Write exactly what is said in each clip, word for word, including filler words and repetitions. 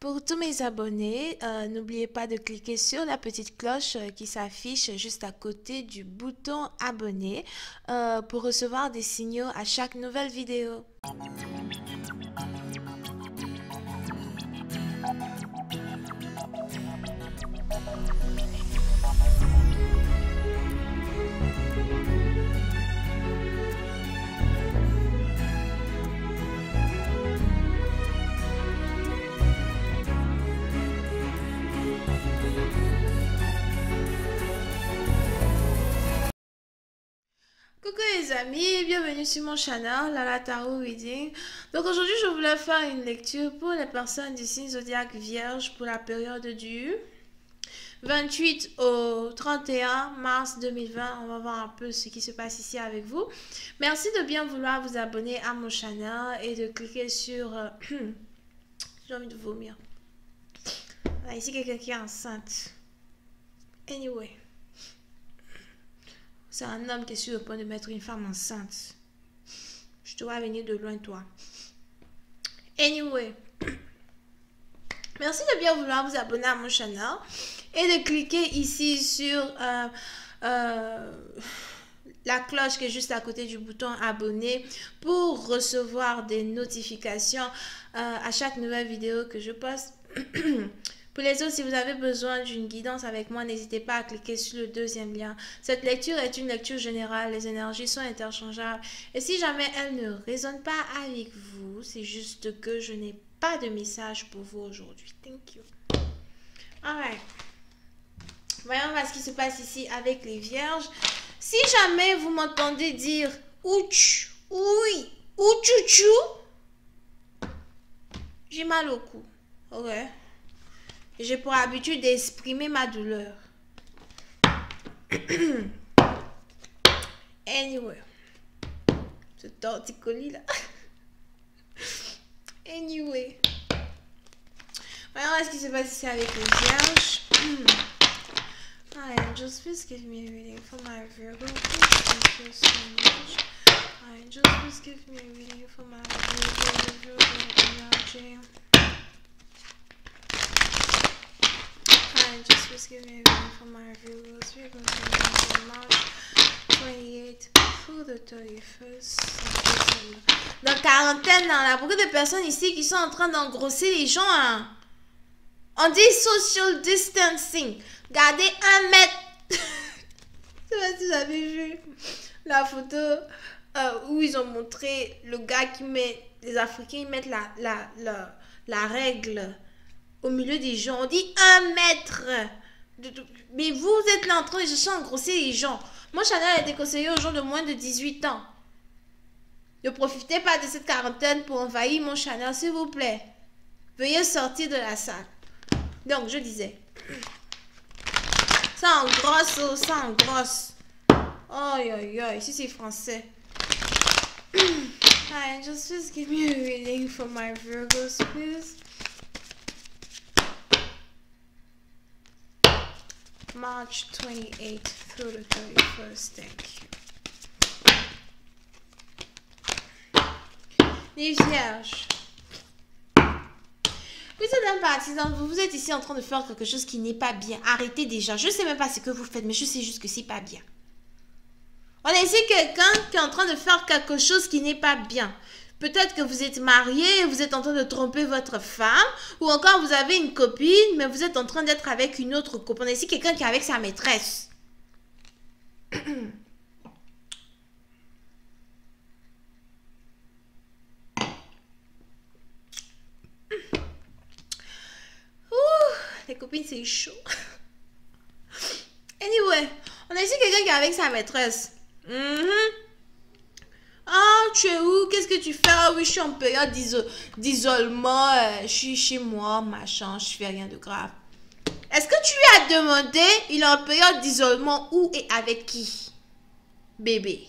Pour tous mes abonnés, euh, n'oubliez pas de cliquer sur la petite cloche euh, qui s'affiche juste à côté du bouton abonner euh, pour recevoir des signaux à chaque nouvelle vidéo. Coucou les amis, bienvenue sur mon channel Lala Tarot Reading. Donc aujourd'hui je voulais faire une lecture pour les personnes du signe zodiaque vierge pour la période du vingt-huit au trente et un mars deux mille vingt. On va voir un peu ce qui se passe ici avec vous. Merci de bien vouloir vous abonner à mon channel et de cliquer sur... Euh, j'ai envie de vomir. Voilà, ici quelqu'un qui est enceinte. Anyway. C'est un homme qui est sur le point de mettre une femme enceinte. Je te vois venir de loin, toi. Anyway. Merci de bien vouloir vous abonner à mon channel. Et de cliquer ici sur euh, euh, la cloche qui est juste à côté du bouton abonner pour recevoir des notifications euh, à chaque nouvelle vidéo que je poste. Pour les autres, si vous avez besoin d'une guidance avec moi, n'hésitez pas à cliquer sur le deuxième lien. Cette lecture est une lecture générale, les énergies sont interchangeables. Et si jamais elle ne résonne pas avec vous, c'est juste que je n'ai pas de message pour vous aujourd'hui. Thank you. Alright. Voyons voir ce qui se passe ici avec les vierges. Si jamais vous m'entendez dire ouch, oui, ouchouchou, j'ai mal au cou. Ok. J'ai pour habitude d'exprimer ma douleur. Anyway. Ce torticolis là. Anyway. Voyons ce qui se passe ici avec les vierges. Hi, just please give me a reading for my Virgo. Please, thank you so much. Hi, just please give me a reading for my Virgo, Virgo energy. Just please give me a reading for my Virgos. We're going to from March twenty-eighth through the thirty-first. Dans quarantaine, là, là, beaucoup de personnes ici qui sont en train d'engrosser les gens. Hein. On dit social distancing. Gardez un mètre. Je sais pas si vous avez vu la photo euh, où ils ont montré le gars qui met, les Africains, ils mettent la, la, la, la règle au milieu des gens. On dit un mètre. Mais vous, vous êtes là en train de chercher à engrosser les gens. Mon channel a été conseillé aux gens de moins de dix-huit ans. Ne profitez pas de cette quarantaine pour envahir mon channel, s'il vous plaît. Veuillez sortir de la salle. Donc, je disais. Ça engrosse, oh, ça engrosse. Aïe, aïe, aïe. Ici, c'est français. Hi, just please give me a reading for my Virgos, please. March twenty-eighth through the thirty-first. Thank you. Les vierges. Vous êtes un partisan, vous, vous êtes ici en train de faire quelque chose qui n'est pas bien. Arrêtez déjà. Je ne sais même pas ce que vous faites, mais je sais juste que c'est pas bien. On a ici quelqu'un qui est en train de faire quelque chose qui n'est pas bien. Peut-être que vous êtes marié et vous êtes en train de tromper votre femme. Ou encore vous avez une copine, mais vous êtes en train d'être avec une autre copine. On a ici quelqu'un qui est avec sa maîtresse. Ouh, les copines, c'est chaud. Anyway, on a ici quelqu'un qui est avec sa maîtresse. Mm-hmm. Ah, tu es où? Qu'est-ce que tu fais? Ah oui, je suis en période d'isolement. Euh, je suis chez moi, machin, je fais rien de grave. Est-ce que tu lui as demandé, il est en période d'isolement où et avec qui? Bébé.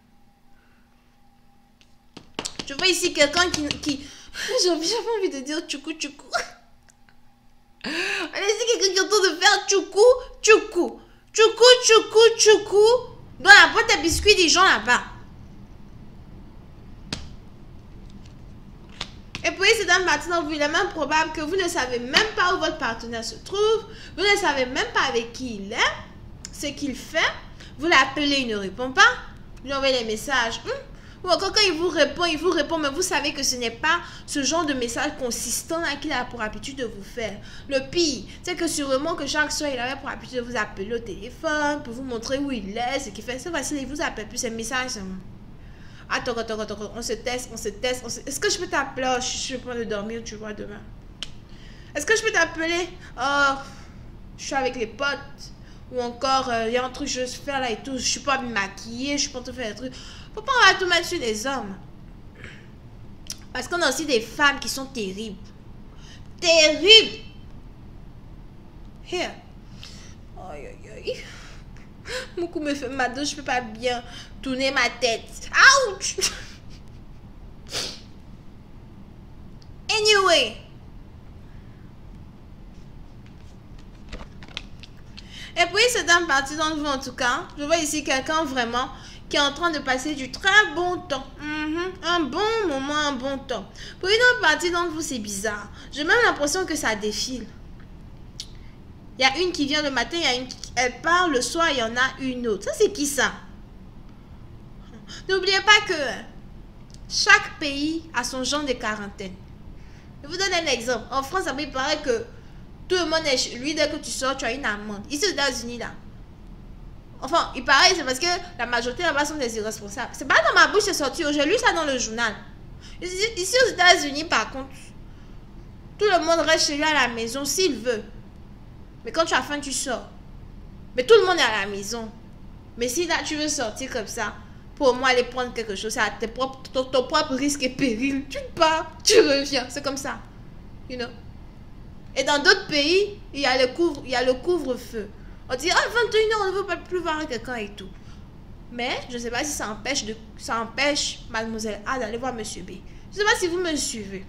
Je vois ici quelqu'un qui... qui... J'ai envie de dire tchoukou tchoukou. On a ici quelqu'un qui est en train de faire tchoukou tchoukou. Tchoukou tchoukou tchoukou. Dans la boîte à biscuits des gens là-bas. Et puis c'est dans une partie d'entre vous, il est même probable que vous ne savez même pas où votre partenaire se trouve, vous ne savez même pas avec qui il est, ce qu'il fait, vous l'appelez, il ne répond pas, vous lui envoyez des messages, hum, ou encore quand il vous répond, il vous répond, mais vous savez que ce n'est pas ce genre de message consistant là qu'il a pour habitude de vous faire. Le pire, c'est que sûrement que chaque soir, il avait pour habitude de vous appeler au téléphone, pour vous montrer où il est, ce qu'il fait. C'est facile, il vous appelle plus, ces messages. Attends, attends, attends, attends, on se teste, on se teste. On se... Est-ce que je peux t'appeler? Oh, je suis en train de dormir, tu vois, demain. Est-ce que je peux t'appeler? Oh, je suis avec les potes. Ou encore, il euh, y a un truc que je veux faire là et tout. Je suis pas me maquiller, je suis pas en train de faire des trucs. Faut pas on va tout mettre sur les hommes. Parce qu'on a aussi des femmes qui sont terribles. Terribles. Here. Aïe, aïe, aïe. Mon cou me fait mal, je peux pas bien tourner ma tête. Ouch. Anyway. Et puis, c'est dans une partie d'entre vous, en tout cas. Je vois ici quelqu'un vraiment qui est en train de passer du très bon temps. Mm-hmm. Un bon moment, un bon temps. Pour une autre partie d'entre vous, c'est bizarre. J'ai même l'impression que ça défile. Il y a une qui vient le matin, il y a une qui elle part le soir, il y en a une autre. Ça, c'est qui ça? N'oubliez pas que chaque pays a son genre de quarantaine. Je vous donne un exemple. En France, ça me paraît que tout le monde est chez lui. Dès que tu sors, tu as une amende. Ici, aux États-Unis, là. Enfin, il paraît, c'est parce que la majorité là-bas sont des irresponsables. C'est pas dans ma bouche, c'est sorti. J'ai lu ça dans le journal. Ici, ici aux États-Unis, par contre, tout le monde reste chez lui à la maison s'il veut. Mais quand tu as faim, tu sors. Mais tout le monde est à la maison. Mais si là, tu veux sortir comme ça, pour moi, aller prendre quelque chose, c'est à tes propres, ton, ton propre risque et péril. Tu pars, tu reviens. C'est comme ça. You know? Et dans d'autres pays, il y a le couvre, il y a le couvre-feu. On dit, ah, vingt et une heures, on ne veut pas plus voir quelqu'un et tout. Mais, je ne sais pas si ça empêche, de, ça empêche Mademoiselle A d'aller voir Monsieur B. Je ne sais pas si vous me suivez.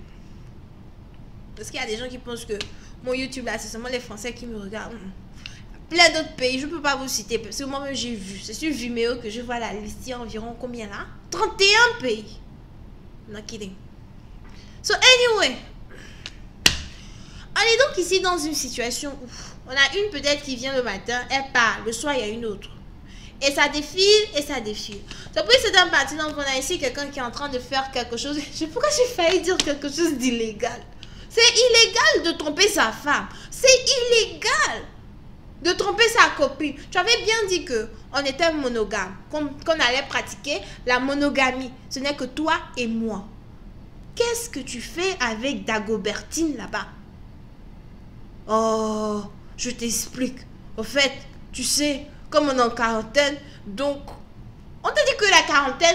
Parce qu'il y a des gens qui pensent que mon YouTube, là, c'est seulement les Français qui me regardent. Plein d'autres pays, je ne peux pas vous citer. Parce que moi-même, j'ai vu. C'est sur Vimeo que je vois la liste. Il y a environ combien là? trente et un pays. Not kidding. So, anyway. On est donc ici dans une situation où on a une peut-être qui vient le matin, elle part, le soir il y a une autre. Et ça défile, et ça défile. Donc oui, c'est un parti, donc on a ici quelqu'un qui est en train de faire quelque chose. Je sais pourquoi j'ai failli dire quelque chose d'illégal. C'est illégal de tromper sa femme. C'est illégal de tromper sa copine. Tu avais bien dit que on était monogame, qu'on qu'on allait pratiquer la monogamie. Ce n'est que toi et moi. Qu'est-ce que tu fais avec Dagobertine là-bas? Oh, je t'explique. Au fait, tu sais, comme on est en quarantaine, donc, on t'a dit que la quarantaine,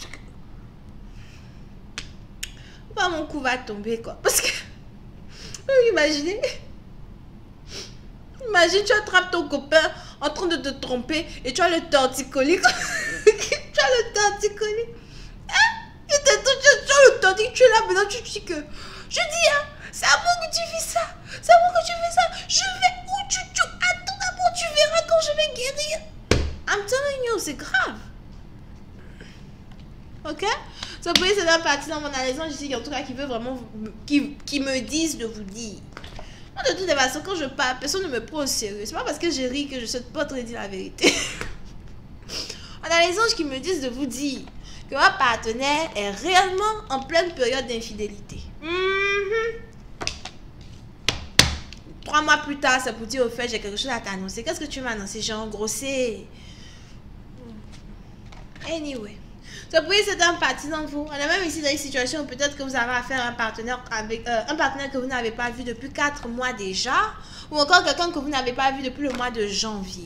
bah, mon cou va tomber, quoi. Parce que, imaginez, imagine, tu attrapes ton copain en train de te tromper et tu as le torticolis. Tu as le torticolis. Hein? Et tu as le torticolis, tu es là, maintenant tu dis que, je dis, hein, c'est à moi que tu fais ça. C'est à moi que tu fais ça. Je vais où tu, tu attends d'abord, tu verras quand je vais guérir. I'm telling you, c'est grave. Ok? So, vous voyez, c'est dans partie dans mon analyse, je dis en tout cas qui veut vraiment, qui, qui me disent de vous dire. Moi, de toute façon, quand je parle, personne ne me prend au sérieux. C'est pas parce que je ris que je ne souhaite pas te dire la vérité. On a les anges qui me disent de vous dire que votre partenaire est réellement en pleine période d'infidélité. Mm-hmm. Trois mois plus tard, ça pour dire au fait, j'ai quelque chose à t'annoncer. Qu'est-ce que tu m'as annoncé? J'ai engrossé. Anyway. So, vous voyez, c'est un parti dans vous. On est même ici dans une situation où peut-être que vous avez affaire à un partenaire avec euh, un partenaire que vous n'avez pas vu depuis quatre mois déjà. Ou encore quelqu'un que vous n'avez pas vu depuis le mois de janvier.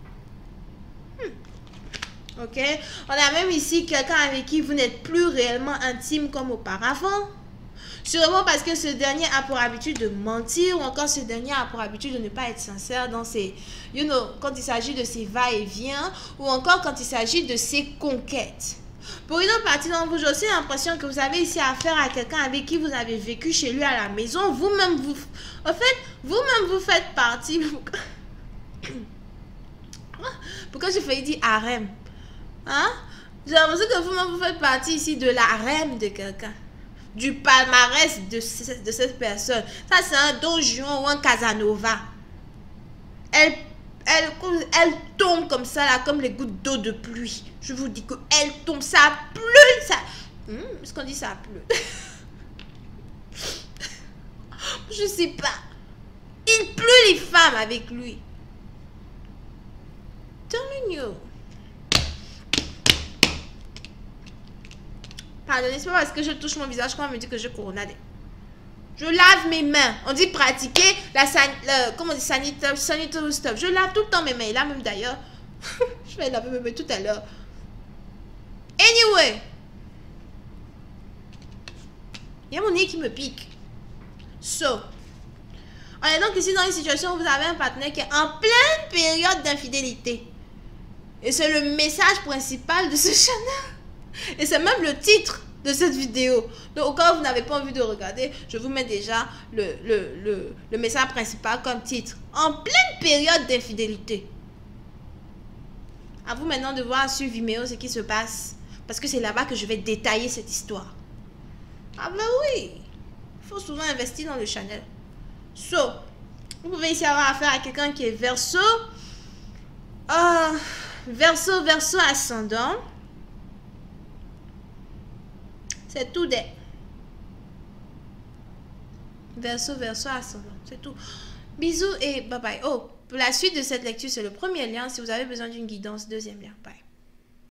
Hmm. Ok? On a même ici quelqu'un avec qui vous n'êtes plus réellement intime comme auparavant. Sûrement parce que ce dernier a pour habitude de mentir ou encore ce dernier a pour habitude de ne pas être sincère dans ses, you know, quand il s'agit de ses va-et-vient ou encore quand il s'agit de ses conquêtes. Pour une autre partie d'entre vous, j'ai aussi l'impression que vous avez ici affaire à quelqu'un avec qui vous avez vécu chez lui à la maison. Vous-même, vous, en fait, vous-même, vous faites partie. Pourquoi j'ai failli dire harem? Hein? J'ai l'impression que vous-même, vous faites partie ici de l'harem de quelqu'un. du palmarès de, ce, de cette personne. Ça, c'est un Don Juan ou un Casanova. Elle, elle, elle tombe comme ça, là, comme les gouttes d'eau de pluie. Je vous dis qu'elle tombe, ça pleut, ça... Hum, est-ce qu'on dit ça pleut? Je sais pas. Il pleut les femmes avec lui. Telling you. Pardonnez, c'est pas parce que je touche mon visage qu'on va me dire que je coronade. Je lave mes mains. On dit pratiquer la san, le, comment on dit sanitaire, sanitary stuff. Je lave tout le temps mes mains. Là même d'ailleurs, je vais laver mes mains tout à l'heure. Anyway, il y a mon nez qui me pique. So, on est donc ici dans une situation où vous avez un partenaire qui est en pleine période d'infidélité. Et c'est le message principal de ce channel. Et c'est même le titre de cette vidéo. Donc au cas où vous n'avez pas envie de regarder, je vous mets déjà le, le, le, le message principal comme titre. En pleine période d'infidélité. À vous maintenant de voir sur Vimeo ce qui se passe. Parce que c'est là-bas que je vais détailler cette histoire. Ah ben oui. Il faut souvent investir dans le channel. So, vous pouvez ici avoir affaire à quelqu'un qui est Verseau. Euh, verseau, Verseau ascendant. C'est tout des. Verseau, Verseau ascendant. C'est tout. Bisous et bye bye. Oh, pour la suite de cette lecture, c'est le premier lien. Si vous avez besoin d'une guidance, deuxième lien. Bye.